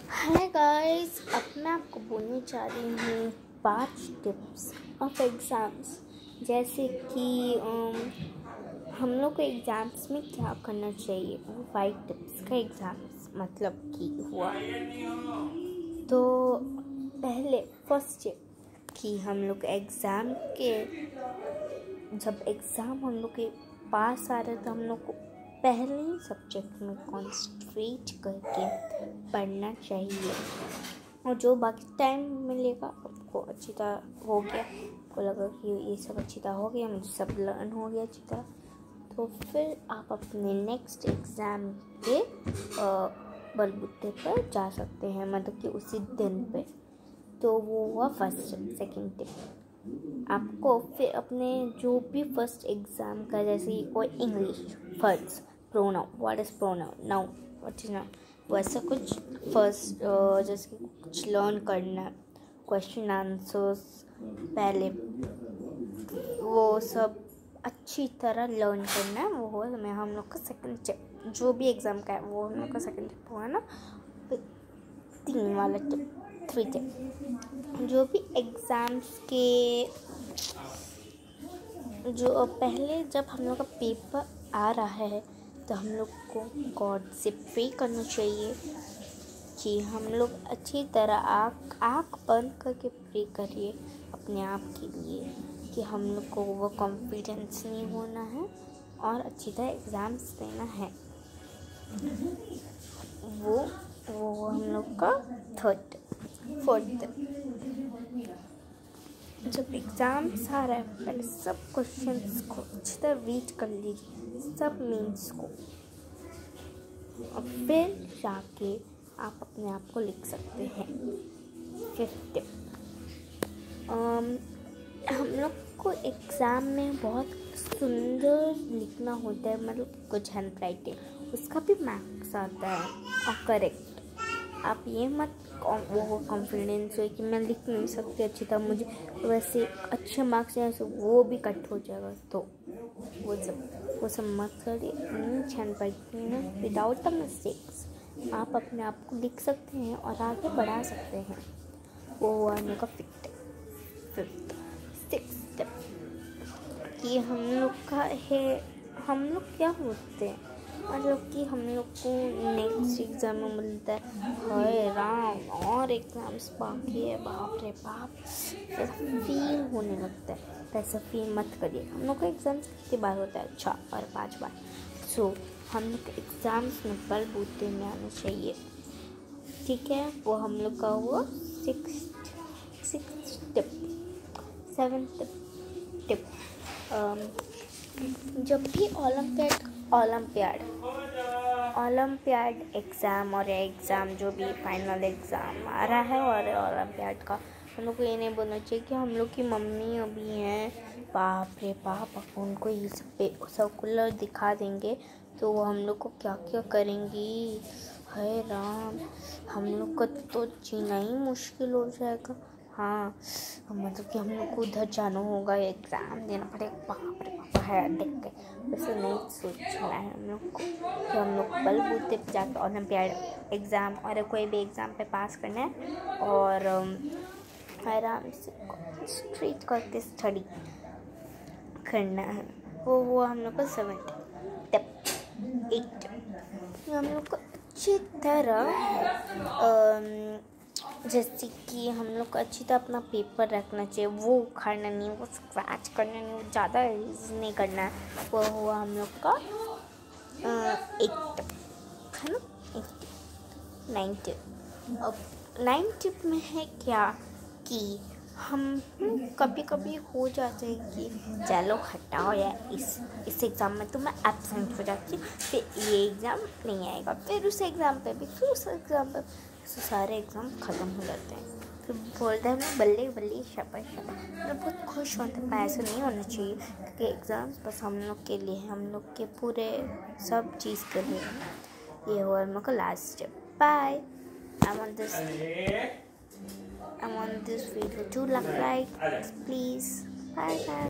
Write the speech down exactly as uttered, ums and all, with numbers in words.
Hi guys, अब मैं आपको बोलने जा रही हूँ पांच टिप्स ऑफ एग्ज़ाम्स। जैसे कि अम, हम लोग को एग्ज़ाम्स में क्या करना चाहिए, वो फाइव टिप्स का एग्ज़ाम्स मतलब कि हुआ। तो पहले फर्स्ट टिप कि हम लोग एग्ज़ाम के जब एग्ज़ाम हम लोग के पास आ रहे तो हम लोग को पहले ही सब्जेक्ट में कॉन्सेंट्रेट करके पढ़ना चाहिए, और जो बाकी टाइम मिलेगा आपको अच्छी तरह हो गया, आपको लगा कि ये सब अच्छी तरह हो गया, मुझे सब लर्न हो गया अच्छी तरह, तो फिर आप अपने नेक्स्ट एग्ज़ाम के बलबूते पर जा सकते हैं, मतलब कि उसी दिन पे। तो वो हुआ फर्स्ट टिप। सेकेंड टिप, आपको फिर अपने जो भी फर्स्ट एग्ज़ाम का, जैसे कोई English first pronoun, what is pronoun, noun, what is noun, वैसा कुछ फर्स्ट जैसे कुछ लर्न करना, क्वेश्चन आंसर्स पहले वो सब अच्छी तरह लर्न करना है, वो हुआ मैं हम लोग का सेकंड टिप। जो भी एग्ज़ाम का है वो हम लोग का सेकंड टिप हुआ ना। तीन वाला टिप, थ्री टिप, जो भी एग्ज़ाम्स के जो पहले जब हम लोग का पेपर आ रहा है तो हम लोग को गॉड से प्रे करना चाहिए कि हम लोग अच्छी तरह आँख आँख बंद करके प्रे करिए अपने आप के लिए कि हम लोग को वो कॉन्फिडेंस नहीं होना है और अच्छी तरह एग्ज़ाम्स देना है। वो वो हम लोग का थर्ड फोर्थ। जब एग्ज़ाम्स आ रहा है पहले सब क्वेश्चंस को अच्छी तरह रीड कर लीजिए, सब मीन्स को, और फिर जाके आप अपने आप को लिख सकते हैं। फिफ्थ टिप, हम लोग को एग्ज़ाम में बहुत सुंदर लिखना होता है, मतलब कुछ हैंड राइटिंग, उसका भी मार्क्स आता है और करेक्ट। आप ये मत वो कॉन्फिडेंस हो कि मैं लिख नहीं सकती अच्छी तरह, मुझे वैसे अच्छे मार्क्स हैं तो वो भी कट हो जाएगा, तो वो सब वो सब मत करिए। हैंड राइटिंग में विदाउट द मिस्टेक्स आप अपने आप को लिख सकते हैं और आगे बढ़ा सकते हैं। वो हुआ हम लोग का फिफ्थ फिफ्थ सिक्स स्टेप कि हम लोग का है, हम लोग क्या होते हैं, मतलब कि हम लोग को नेक्स्ट एग्ज़ाम में मिलता है, हाय राम और एग्ज़ाम्स बाकी है, बाप रे बाप, ऐसा फील होने लगता है। ऐसा फील मत करिए। हम लोग का एग्ज़ाम्स कितनी बार होता है, अच्छा और पाँच बार। सो हम लोग के एग्ज़ाम्स में बलबूते में आना चाहिए, ठीक है। वो हम लोग का हुआ six six tip. Seventh tip, जब भी ओलंपियाड ओलंपियाड ओलंपियाड एग्ज़ाम और एग्ज़ाम जो भी फाइनल एग्ज़ाम आ रहा है और ओलंपियाड का, हम लोग को ये नहीं बोलना चाहिए कि हम लोग की मम्मी अभी हैं, बाप रे बाप, अब उनको ये सब सर्कुलर दिखा देंगे तो वो हम लोग को क्या क्या करेंगी, हाय राम, हम लोग का तो जीना ही मुश्किल हो जाएगा। हाँ, मतलब कि हम लोग को उधर जाना होगा, एग्ज़ाम देना पड़ेगा, बाप रे बाप है देख के, वैसे नहीं सोचना है हम लोग को कि हम लोग बलबूते पे जाकर ओलंपियाड एग्ज़ाम और कोई भी एग्ज़ाम पे पास करना है और आराम से स्ट्रीट करके स्टडी करना है। वो वो हम लोग को सेवेंथ टिप। एट, हम लोग को अच्छी तरह जैसे कि हम लोग को अच्छी तरह अपना पेपर रखना चाहिए, वो उखाड़ना नहीं, वो स्क्रैच करना नहीं, ज़्यादा यूज़ नहीं करना है। वो हुआ हम लोग का एट है ना, एट। नाइन टिप, अब नाइन टिप में है क्या कि हम कभी कभी हो जाता है कि चलो हटाओ यार, इस इस एग्ज़ाम में तो मैं एब्सेंट हो जाती हूँ, फिर ये एग्ज़ाम नहीं आएगा, फिर उस एग्ज़ाम पे भी, फिर उस एग्ज़ाम पे, तो सारे एग्ज़ाम ख़त्म हो जाते हैं। फिर बोलते हैं बल्ले बल्ले शाबाश शाबाश, मतलब बहुत खुश होते हैं। ऐसा नहीं होना चाहिए, क्योंकि एग्ज़ाम्स बस हम लोग के लिए, हम लोग के पूरे सब चीज़ के लिए। ये हुआ हम लोग का last step. Bye. I want this I want this video to look like, please. Bye bye.